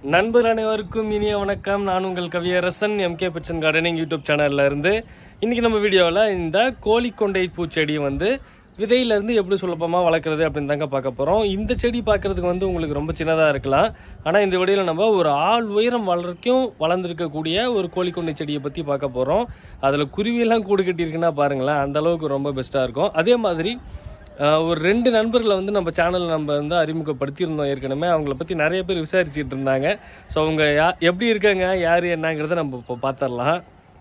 நண்பர் அனைவருக்கும் இனிய வணக்கம். நான் உங்கள் Kaviyarasan MK Pachan gardening YouTube சேனல்ல இருந்து. இன்னைக்கு நம்ம வீடியோவில் இந்த கோலிக்கொண்டை பூச்செடி விதையிலேருந்து எப்படி சுலபமாக வளர்க்குறது அப்படின்னு தாங்க பார்க்க போகிறோம். இந்த செடி பார்க்குறதுக்கு உங்களுக்கு ரொம்ப சின்னதாக இருக்கலாம். ஆனால் இந்த வீடியோவில் நம்ம ஒரு ஆள் உயரம் வளர்க்கும் வளர்ந்துருக்கக்கூடிய ஒரு கோலிக்கொண்டை செடியை பற்றி பார்க்க போகிறோம். அதில் குருவியெல்லாம் கூடு கட்டியிருக்குன்னா பாருங்களேன், அந்தளவுக்கு ரொம்ப பெஸ்ட்டாக இருக்கும். அதே மாதிரி ஒரு 2 நண்பர்களை நம்ம சேனலில் நம்ம அறிமுகப்படுத்தியிருந்தோம் ஏற்கனவே. அவங்கள பற்றி நிறைய பேர் விசாரிச்சுட்டு இருந்தாங்க. ஸோ அவங்க எப்படி இருக்காங்க, யார் என்னங்கிறத நம்ம இப்போ பார்த்துடலாம்.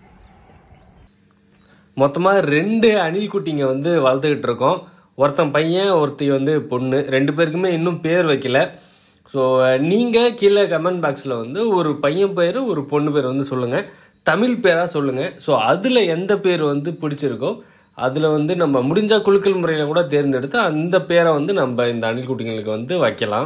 மொத்தமாக 2 அணில் குட்டிங்க வளர்த்துக்கிட்டு இருக்கோம். ஒருத்தன் பையன், ஒருத்தி பொண்ணு. 2 பேருக்குமே இன்னும் பேர் வைக்கல. ஸோ நீங்கள் கீழே கமெண்ட் பாக்ஸில் ஒரு பையன் பேர் ஒரு பொண்ணு பேர் சொல்லுங்கள், தமிழ் பேராக சொல்லுங்கள். ஸோ அதில் எந்த பேர் பிடிச்சிருக்கோ அதில் நம்ம முடிஞ்சால் குலுக்கல் முறையில் கூட தேர்ந்தெடுத்து அந்த பேரை நம்ம இந்த அணில் குட்டிங்களுக்கு வைக்கலாம்.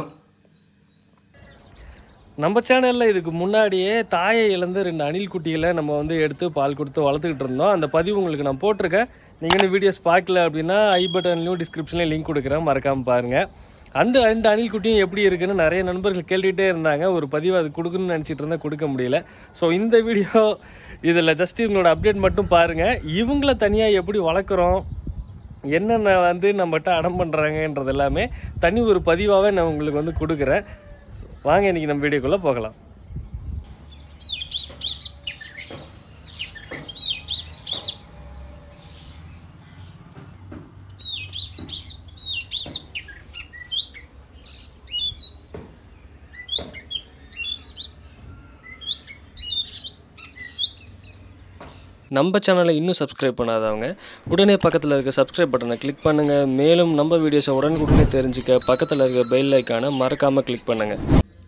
நம்ம சேனலில் இதுக்கு முன்னாடியே தாயை இழந்து 2 அணில் குட்டிகளை நம்ம எடுத்து பால் கொடுத்து வளர்த்துக்கிட்டு இருந்தோம். அந்த பதிவு உங்களுக்கு நான் போட்டிருக்கேன். நீங்கள் வீடியோஸ் பார்க்கல அப்படின்னா ஐ பட்டன்லையும் டிஸ்கிரிப்ஷன்லையும் லிங்க் கொடுக்குறேன், மறக்காமல் பாருங்கள். அந்த 2 அணில் குட்டியும் எப்படி இருக்குன்னு நிறைய நண்பர்கள் கேட்டுகிட்டே இருந்தாங்க. ஒரு பதிவு அது கொடுக்கணும்னு நினச்சிட்டு இருந்தால் கொடுக்க முடியல. ஸோ இந்த வீடியோ இதில் ஜஸ்ட் இவங்களோட அப்டேட் மட்டும் பாருங்கள். இவங்கள தனியாக எப்படி வளர்க்குறோம், என்னென்ன நம்மகிட்ட அடம் பண்ணுறாங்கன்றது எல்லாமே தனி ஒரு பதிவாகவே நான் உங்களுக்கு கொடுக்குறேன். வாங்க இன்றைக்கி நம்ம வீடியோக்குள்ளே போகலாம். நம்ம சேனலை இன்னும் சப்ஸ்கிரைப் பண்ணாதவங்க உடனே பக்கத்தில் இருக்க சப்ஸ்கிரைப் பட்டனை கிளிக் பண்ணுங்கள். மேலும் நம்ம வீடியோஸை உடனுக்குடனே தெரிஞ்சுக்க பக்கத்தில் இருக்க பெல் ஐக்கானை மறக்காமல் கிளிக் பண்ணுங்கள்.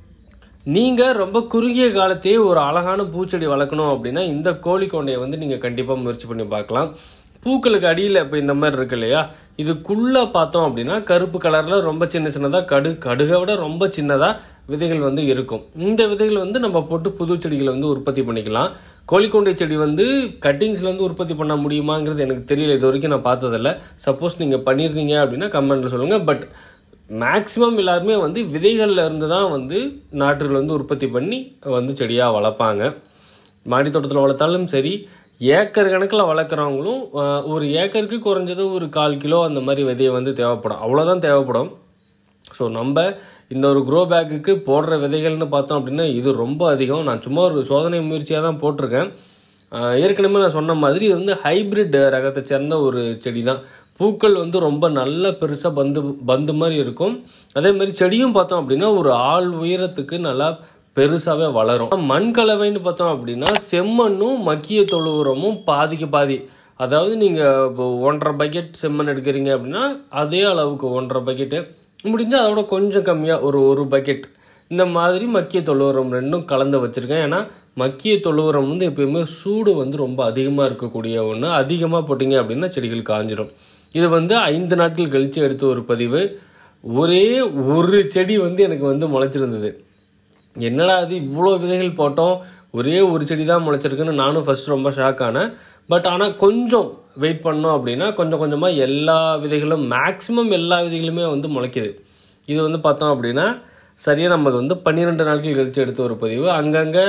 நீங்கள் ரொம்ப குறுகிய காலத்தையே ஒரு அழகான பூச்செடி வளர்க்கணும் அப்படின்னா இந்த கோலிக்கொண்டையை நீங்கள் கண்டிப்பாக முயற்சி பண்ணி பார்க்கலாம். பூக்களுக்கு அடியில் இப்போ இந்த மாதிரி இருக்கு இல்லையா, இதுக்குள்ளே பார்த்தோம் அப்படின்னா கருப்பு கலரில் ரொம்ப சின்ன சின்னதாக கடுகை விட ரொம்ப சின்னதாக விதைகள் இருக்கும். இந்த விதைகள் நம்ம போட்டு புது செடிகளை உற்பத்தி பண்ணிக்கலாம். கோலிக்கொண்டை செடி கட்டிங்ஸ்லேருந்து உற்பத்தி பண்ண முடியுமாங்கிறது எனக்கு தெரியல, இது வரைக்கும் நான் பார்த்ததில்ல. சப்போஸ் நீங்கள் பண்ணியிருந்தீங்க அப்படின்னா கமெண்ட்டில் சொல்லுங்கள். பட் மேக்ஸிமம் எல்லாருமே விதைகளில் இருந்து தான் நாற்றுகள் உற்பத்தி பண்ணி செடியாக வளர்ப்பாங்க. மாடி தோட்டத்தில் வளர்த்தாலும் சரி, ஏக்கர் கணக்கில் வளர்க்குறவங்களும் ஒரு ஏக்கருக்கு குறைஞ்சது ஒரு 1/4 கிலோ அந்த மாதிரி விதையை தேவைப்படும், அவ்வளோதான் தேவைப்படும். ஸோ நம்ம இந்த ஒரு க்ரோ பேக்குக்கு போடுற விதைகள்னு பார்த்தோம் அப்படின்னா இது ரொம்ப அதிகம். நான் சும்மா ஒரு சோதனை முயற்சியாக தான் போட்டிருக்கேன். ஏற்கனவே நான் சொன்ன மாதிரி இது ஹைப்ரிட் ரகத்தை சேர்ந்த ஒரு செடி தான். பூக்கள் ரொம்ப நல்ல பெருசாக பந்து மாதிரி இருக்கும். அதே மாதிரி செடியும் பார்த்தோம் அப்படின்னா ஒரு ஆள் உயரத்துக்கு நல்லா பெருசாகவே வளரும். மண் கலவைன்னு பார்த்தோம் அப்படின்னா செம்மண்ணும் மக்கிய தொழு உரமும் பாதிக்கு பாதி. அதாவது நீங்கள் இப்போ 1.5 பக்கெட் செம்மண் எடுக்கிறீங்க அப்படின்னா அதே அளவுக்கு 1.5 பக்கெட்டு, முடிஞ்சால் அதோட கொஞ்சம் கம்மியாக ஒரு பக்கெட் இந்த மாதிரி மக்கிய தொழு உரம் 2ம் கலந்து வச்சுருக்கேன். ஏன்னா மக்கிய தொழு உரம் எப்பயுமே சூடு ரொம்ப அதிகமாக இருக்கக்கூடிய ஒன்று. அதிகமாக போட்டிங்க அப்படின்னா செடிகள் காஞ்சிடும். இது 5 நாட்கள் கழித்து எடுத்த ஒரு பதிவு. ஒரே ஒரு செடி எனக்கு முளைச்சிருந்தது. என்னடா அது இவ்வளோ விதைகள் போட்டோம், ஒரே ஒரு செடி தான் முளைச்சிருக்குன்னு நானும் ஃபஸ்ட் ரொம்ப ஷாக் ஆனேன். பட் ஆனால் கொஞ்சம் வெயிட் பண்ணோம் அப்படின்னா கொஞ்சம் கொஞ்சமாக எல்லா விதைகளும் மேக்ஸிமம் எல்லா விதைகளுமே முளைக்குது. இது பார்த்தோம் அப்படின்னா சரியாக நமக்கு 12 நாட்கள் கழித்து எடுத்த ஒரு பதிவு. அங்கங்கே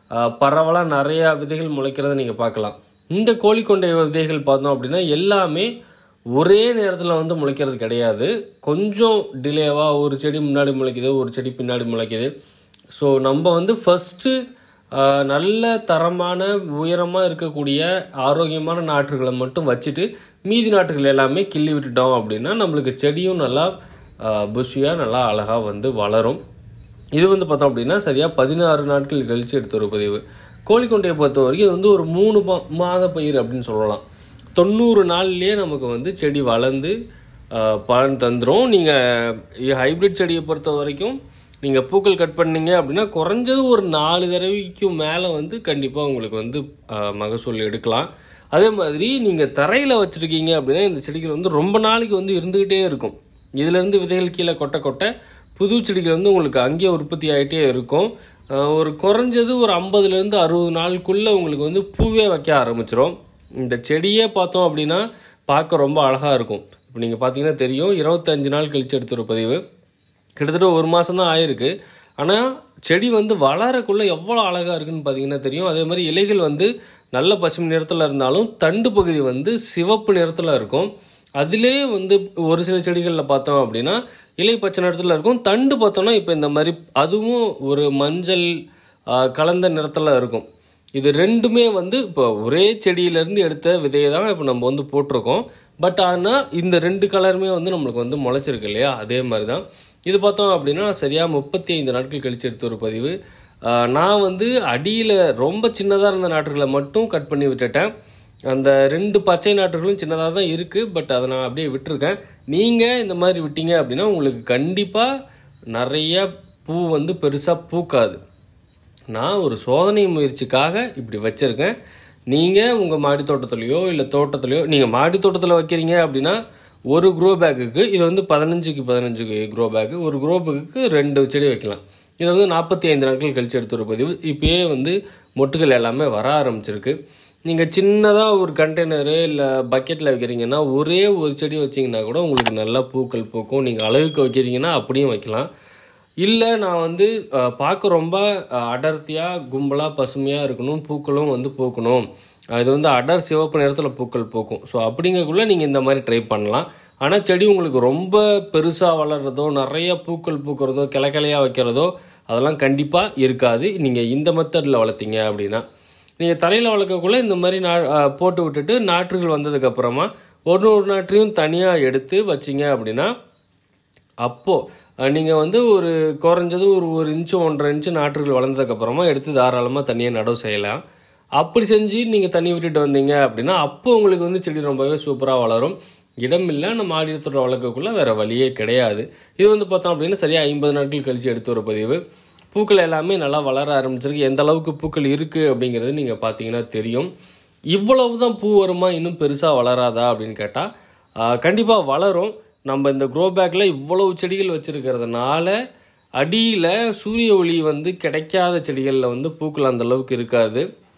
பரவலாக நிறையா விதைகள் முளைக்கிறத நீங்கள் பார்க்கலாம். இந்த கோலிக்கொண்டை விதைகள் பார்த்தோம் அப்படின்னா எல்லாமே ஒரே நேரத்தில் முளைக்கிறது கிடையாது. கொஞ்சம் டிலேவாக ஒரு செடி முன்னாடி முளைக்குது, ஒரு செடி பின்னாடி முளைக்குது. ஸோ நம்ம ஃபஸ்ட்டு நல்ல தரமான உயரமாக இருக்கக்கூடிய ஆரோக்கியமான நாற்றுகளை மட்டும் வச்சுட்டு மீதி நாற்றுகள் எல்லாமே கிள்ளி விட்டுட்டோம் அப்படின்னா நம்மளுக்கு செடியும் நல்லா புஷியாக நல்லா அழகாக வளரும். இது பார்த்தோம் அப்படின்னா சரியாக 16 நாட்கள் கழித்து எடுத்த ஒரு பதிவு. கோலிக்கொண்டையை பொறுத்த வரைக்கும் இது ஒரு 3 மாத பயிர் அப்படின்னு சொல்லலாம். 90 நாள்லேயே நமக்கு செடி வளர்ந்து பலன் தந்துடும். நீங்கள் ஹைப்ரிட் செடியை பொறுத்த வரைக்கும் நீங்கள் பூக்கள் கட் பண்ணீங்க அப்படின்னா குறைஞ்சது ஒரு 4 தடவைக்கு மேலே கண்டிப்பாக உங்களுக்கு மகசூல் எடுக்கலாம். அதே மாதிரி நீங்கள் தரையில் வச்சுருக்கீங்க அப்படின்னா இந்த செடிகள் ரொம்ப நாளைக்கு இருந்துக்கிட்டே இருக்கும். இதிலேருந்து விதைகள் கீழே கொட்ட கொட்ட புது செடிகள் உங்களுக்கு அங்கேயே உற்பத்தி ஆகிட்டே இருக்கும். ஒரு குறைஞ்சது ஒரு 50லேருந்து 60 நாளுக்குள்ளே உங்களுக்கு பூவே வைக்க ஆரம்பிச்சிடும். இந்த செடியே பார்த்தோம் அப்படின்னா பார்க்க ரொம்ப அழகாக இருக்கும். இப்போ நீங்கள் பார்த்தீங்கன்னா தெரியும், 25 நாள் கழித்து எடுத்துகிற பதிவு. கிட்டத்தட்ட 1 மாதம் தான் ஆயிருக்கு. ஆனால் செடி வந்து வளரக்குள்ளே எவ்வளோ அழகாக இருக்குன்னு பார்த்தீங்கன்னா தெரியும். அதே மாதிரி இலைகள் வந்து நல்ல பசுமை நிறத்தில் இருந்தாலும் தண்டு பகுதி வந்து சிவப்பு நிறத்தில் இருக்கும். அதிலே வந்து ஒரு சில செடிகளில் பார்த்தோம் அப்படின்னா இலை பச்சை நிறத்தில் இருக்கும். தண்டு பார்த்தோன்னா இப்போ இந்த மாதிரி அதுவும் ஒரு மஞ்சள் கலந்த நிறத்தில் இருக்கும். இது ரெண்டுமே வந்து இப்போ ஒரே செடியிலேருந்து எடுத்த விதையை தான் இப்போ நம்ம வந்து போட்டிருக்கோம். பட் ஆனால் இந்த 2 கலருமே வந்து நம்மளுக்கு வந்து முளைச்சிருக்கு இல்லையா, அதே மாதிரி தான் இது பார்த்தோம் அப்படின்னா சரியாக 35 நாட்கள் கழிச்சு எடுத்த ஒரு பதிவு. நான் வந்து அடியில் ரொம்ப சின்னதாக இருந்த நாற்றுகளை மட்டும் கட் பண்ணி விட்டுட்டேன். அந்த 2 பச்சை நாற்றுகளும் சின்னதாக தான் இருக்குது. பட் அதை நான் அப்படியே விட்டுருக்கேன். நீங்கள் இந்த மாதிரி விட்டீங்க அப்படின்னா உங்களுக்கு கண்டிப்பாக நிறைய பூ வந்து பெருசாக பூக்காது. நான் ஒரு சோதனை முயற்சிக்காக இப்படி வச்சுருக்கேன். நீங்கள் உங்கள் மாடி தோட்டத்துலையோ இல்லை தோட்டத்துலையோ, நீங்கள் மாடி தோட்டத்தில் வைக்கிறீங்க அப்படின்னா ஒரு க்ரோ பேக்குக்கு இது வந்து 15க்கு 15 க்ரோ பேக்கு, ஒரு க்ரோ பேக்குக்கு 2 செடி வைக்கலாம். இது வந்து 45 நாட்கள் கழிச்சு எடுத்து ஒரு பதிவு. இப்போயே வந்து மொட்டுகள் எல்லாமே வர ஆரம்பிச்சிருக்கு. நீங்கள் சின்னதாக ஒரு கண்டெய்னரு இல்லை பக்கெட்டில் வைக்கிறீங்கன்னா ஒரே ஒரு செடி வச்சிங்கன்னா கூட உங்களுக்கு நல்லா பூக்கள் பூக்கும். நீங்கள் அழகுக்கு வைக்கிறீங்கன்னா அப்படியும் வைக்கலாம். இல்லை நான் வந்து பார்க்க ரொம்ப அடர்த்தியாக கும்பலாக பசுமையாக இருக்கணும், பூக்களும் வந்து பூக்கணும், இது வந்து அடர் சிவப்பு நேரத்தில் பூக்கள் பூக்கும். ஸோ அப்படிங்கக்குள்ளே நீங்கள் இந்த மாதிரி ட்ரை பண்ணலாம். ஆனால் செடி உங்களுக்கு ரொம்ப பெருசாக வளர்கிறதோ நிறைய பூக்கள் பூக்கிறதோ கிளையாக வைக்கிறதோ அதெல்லாம் கண்டிப்பாக இருக்காது. நீங்கள் இந்த மெத்தடில் வளர்த்தீங்க அப்படின்னா நீங்கள் தரையில் வளர்க்கக்குள்ளே இந்த மாதிரி போட்டு விட்டுட்டு நாற்றுகள் வந்ததுக்கப்புறமா ஒரு நாற்றையும் தனியாக எடுத்து வச்சிங்க அப்படின்னா அப்போது நீங்கள் வந்து ஒரு குறைஞ்சது ஒரு இன்ச்சு 1.5 இன்ச்சு நாற்றுகள் வளர்ந்ததுக்கப்புறமா எடுத்து தாராளமாக தனியாக நடவு செய்யலாம். அப்படி செஞ்சு நீங்கள் தண்ணி விட்டுட்டு வந்தீங்க அப்படின்னா அப்போ உங்களுக்கு வந்து செடி ரொம்பவே சூப்பராக வளரும். இடம் இல்லை, நம்ம மாடித்தோட்ட வளர்க்கக்குள்ளே வேறு வழியே கிடையாது. இது வந்து பார்த்தோம் அப்படின்னா சரியாக 50 நாட்கள் கழித்து எடுத்து ஒரு பதிவு. பூக்கள் எல்லாமே நல்லா வளர ஆரம்பிச்சிருக்கு. எந்த அளவுக்கு பூக்கள் இருக்குது அப்படிங்கிறது நீங்கள் பார்த்தீங்கன்னா தெரியும். இவ்வளவு தான் பூ வருமா, இன்னும் பெருசாக வளராதா அப்படின்னு கேட்டால் கண்டிப்பாக வளரும். நம்ம இந்த க்ரோ பேக்கில் இவ்வளவு செடிகள் வச்சுருக்கிறதுனால அடியில் சூரிய ஒளி வந்து கிடைக்காத செடிகளில் வந்து பூக்கள் அந்தளவுக்கு இருக்காது.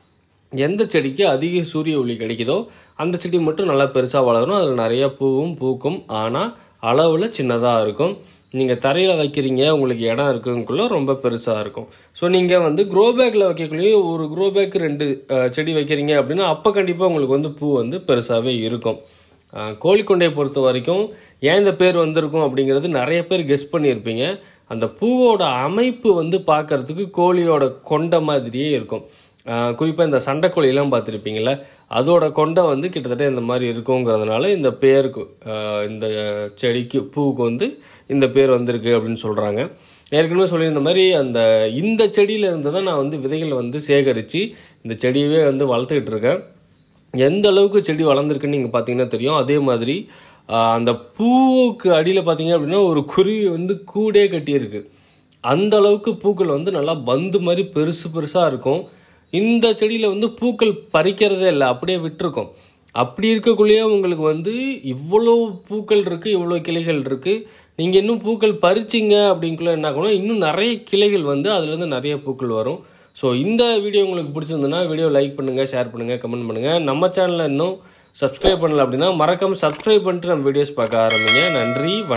எந்த செடிக்கு அதிக சூரிய ஒளி கிடைக்குதோ அந்த செடி மட்டும் நல்லா பெருசாக வளரும். அதில் நிறைய பூவும் பூக்கும். ஆனால் அளவில் சின்னதாக இருக்கும். நீங்கள் தரையில் வைக்கிறீங்க, உங்களுக்கு இடம் இருக்குங்குள்ளே ரொம்ப பெருசாக இருக்கும். ஸோ நீங்கள் வந்து க்ரோ பேக்கில் வைக்கக்குள்ளேயும் ஒரு க்ரோ பேக்கு 2 செடி வைக்கிறீங்க அப்படின்னா அப்போ கண்டிப்பாக உங்களுக்கு வந்து பூ வந்து பெருசாகவே இருக்கும். கோலிக்கொண்டையை பொறுத்த வரைக்கும் ஏன் இந்த பேர் வந்திருக்கும் அப்படிங்கிறது நிறைய பேர் கெஸ் பண்ணியிருப்பீங்க. அந்த பூவோட அமைப்பு வந்து பார்க்குறதுக்கு கோழியோட கொண்டை மாதிரியே இருக்கும். குறிப்பாக இந்த சண்டைக்கோழியெல்லாம் பார்த்துருப்பீங்கள, அதோட கொண்டை வந்து கிட்டத்தட்ட இந்த மாதிரி இருக்குங்கிறதுனால இந்த பேருக்கு இந்த செடிக்கு பூவுக்கு வந்து இந்த பேர் வந்திருக்கு அப்படின்னு சொல்கிறாங்க. ஏற்கனவே சொல்லியிருந்த மாதிரி இந்த செடியில் இருந்து தான் நான் வந்து விதைகளை வந்து சேகரித்து இந்த செடியவே வந்து வளர்த்துக்கிட்டு இருக்கேன். எந்த அளவுக்கு செடி வளர்ந்துருக்குன்னு நீங்கள் பார்த்தீங்கன்னா தெரியும். அதே மாதிரி அந்த பூவுக்கு அடியில் பார்த்தீங்க அப்படின்னா ஒரு குருவி வந்து கூடே கட்டியிருக்கு. அந்த அளவுக்கு பூக்கள் வந்து நல்லா பந்து மாதிரி பெருசு பெருசாக இருக்கும். இந்த செடியில் வந்து பூக்கள் பறிக்கிறதே இல்லை, அப்படியே விட்டுருக்கோம். அப்படி இருக்கக்குள்ளேயே உங்களுக்கு வந்து இவ்வளோ பூக்கள் இருக்குது, இவ்வளோ கிளைகள் இருக்குது. நீங்கள் இன்னும் பூக்கள் பறிச்சிங்க அப்படிங்குள்ள என்ன ஆகணும், இன்னும் நிறைய கிளைகள் வந்து அதுலேருந்து நிறைய பூக்கள் வரும். ஸோ இந்த வீடியோ உங்களுக்கு பிடிச்சிருந்ததுன்னா வீடியோ லைக் பண்ணுங்கள், ஷேர் பண்ணுங்கள், கமெண்ட் பண்ணுங்கள். நம்ம சேனலில் இன்னும் சப்ஸ்கிரைப் பண்ணல அப்படின்னா மறக்காமல் சப்ஸ்கிரைப் பண்ணிட்டு நம்ம வீடியோஸ் பார்க்க ஆரம்பிங்க. நன்றி.